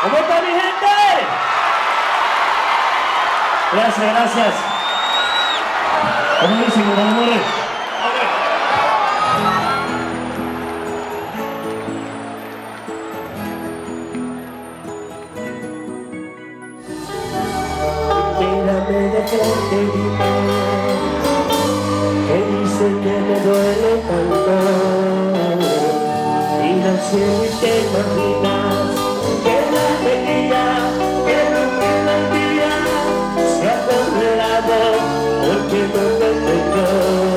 ¿Cómo está mi gente? Gracias, gracias. Buenísimo, amores. Mírame de frente y dime que dice que me duele tanto. Mira al cielo y te imaginas que la alegría que no queda el día se ha congelado porque no te tengo.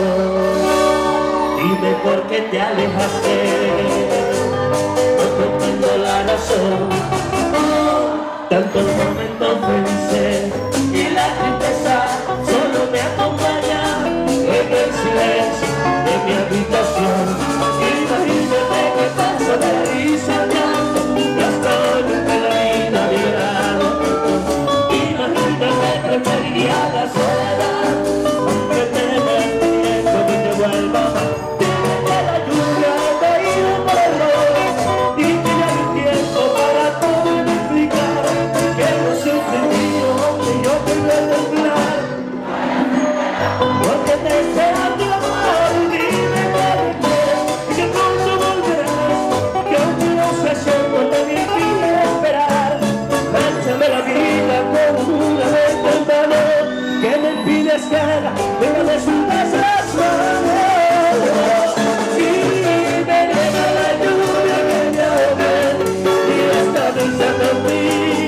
Dime por qué te alejaste, no comprendo la razón. Tantos momentos felices y la tristeza solo me acompaña en el silencio de mi habitación. Imagínate que paso de risa llanto, estoy entre la vida mirando. Imagínate, preferiría la soledad, aunque te veas pidiendo que te vuelva. Dime que la lluvia te ha ido por el lodo y que ya no hay tiempo para poder explicar que no soy mío, que yo te voy a temblar. Porque te espera tu amor, dime que me quieres y que pronto volverás, que aunque no sé cierto te impide esperar. Mánchame la vida con una vez en vano, que me impides que haga, pero me subas las manos. Y me llega la lluvia que me ahogue y está pensando en mí.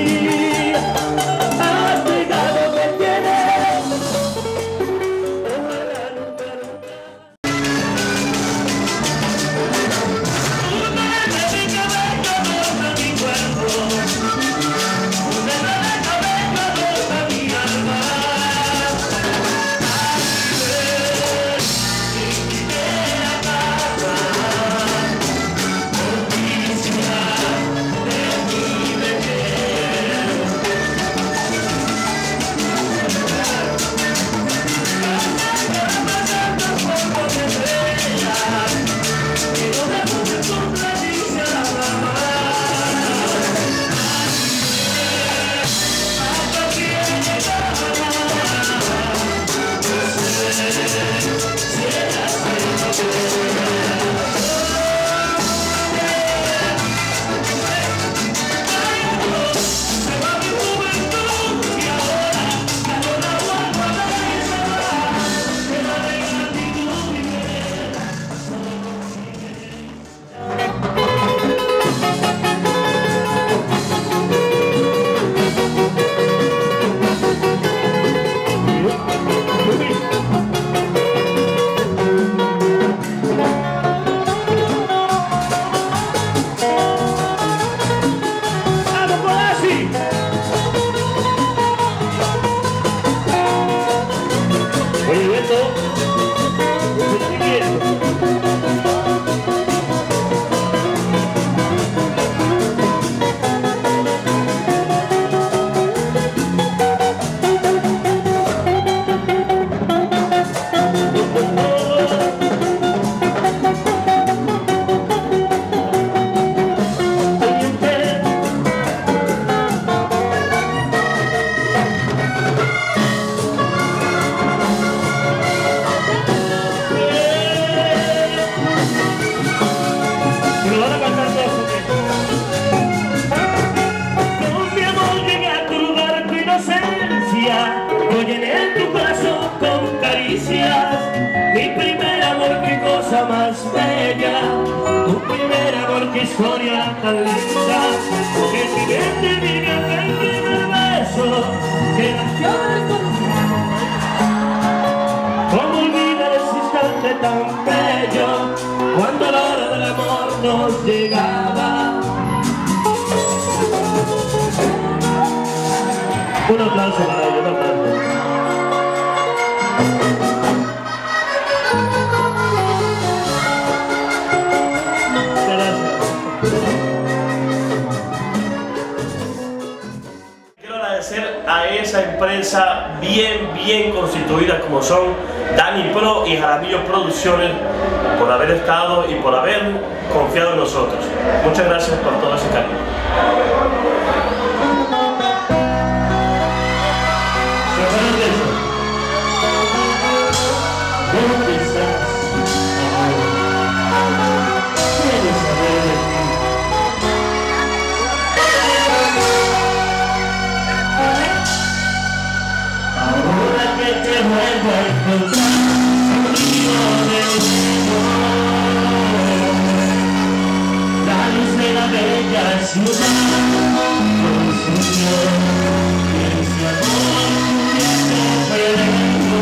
Más bella, tu primer amor, qué historia tan linda, que mi mente vive aquel primer beso que nació del corazón. Cómo olvidar ese instante tan bello cuando la hora del amor nos llegaba. Un aplauso para ellos, un aplauso. A esa empresa bien constituida como son Dani Pro y Jaramillo Producciones por haber estado y por haber confiado en nosotros. Muchas gracias por todo ese cariño. vuelvo a encontrar un río de amor, la luz de la bella ciudad consumió ese amor que se perdió.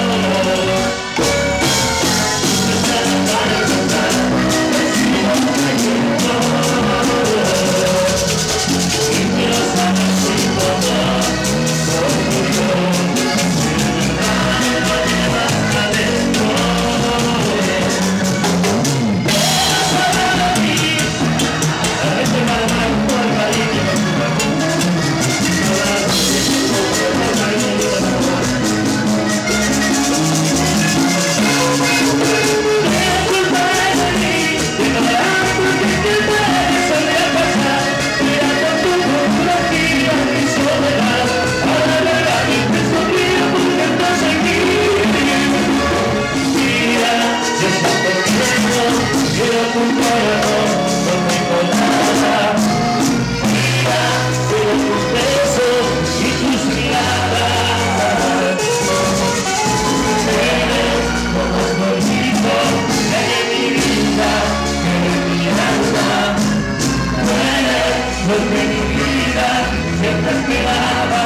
Porque mi vida siempre esperaba.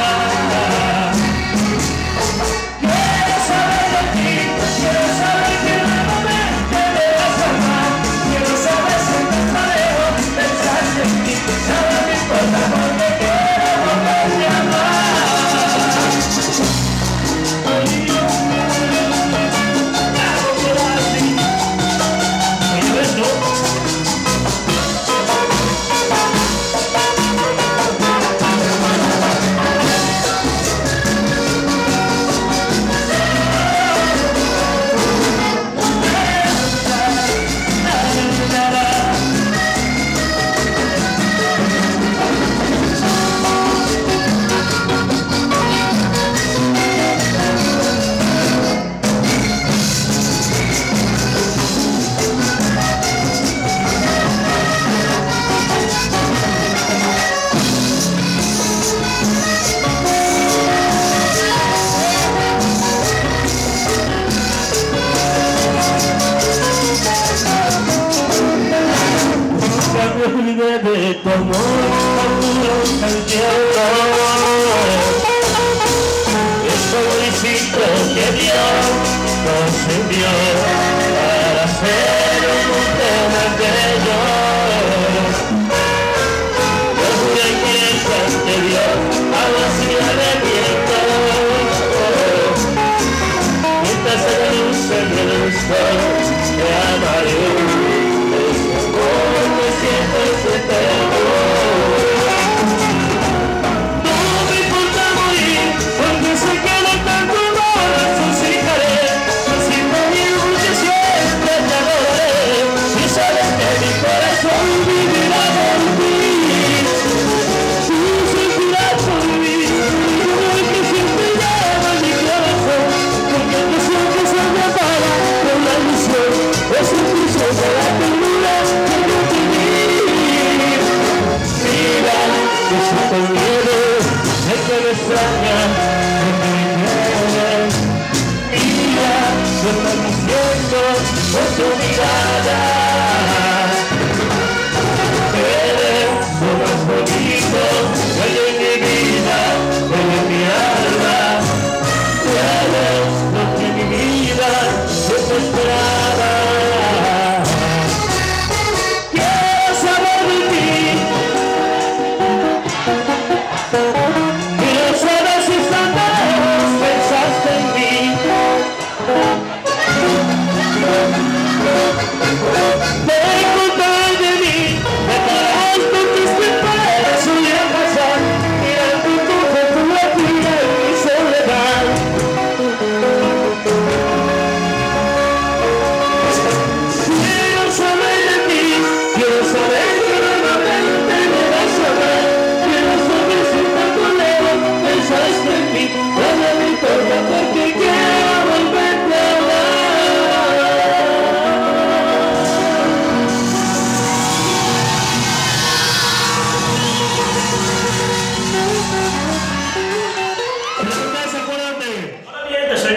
Quiero saber de ti, quiero saber que nuevamente me vas a amar. Quiero saber si estás tan lejos, pensaste en mí. Nada me importa porque quiero volverte a amar. Hago por así. Oye, esto. De tu amor, amor al cielo, el pobrecito que Dios nos envió para hacer un mundo más bello. Yo juré que ante Dios agua sin arrepiento, mientras se luce en el sol te amaré. Por tu mirada eres lo más bonito que hay en mi vida, en mi alma. Eres lo que mi vida siempre esperaba. Quiero saber de ti, quiero saber si estás lejos, pensaste en mí.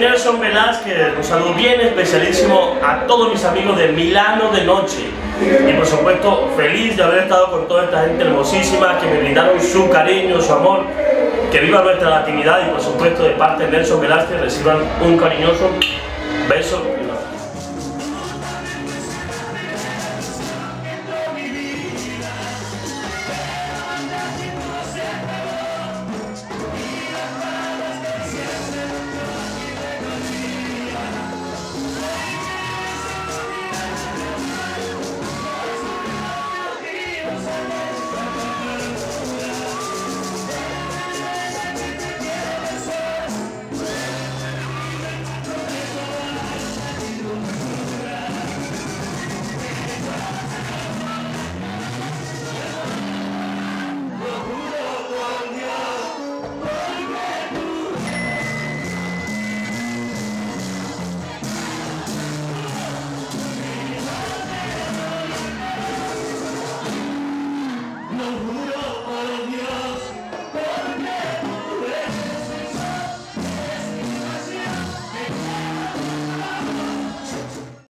Nelson Velázquez, un saludo bien especialísimo a todos mis amigos de Milano de Noche. Y por supuesto, feliz de haber estado con toda esta gente hermosísima que me brindaron su cariño, su amor. Que viva nuestra latinidad y por supuesto de parte de Nelson Velázquez reciban un cariñoso beso.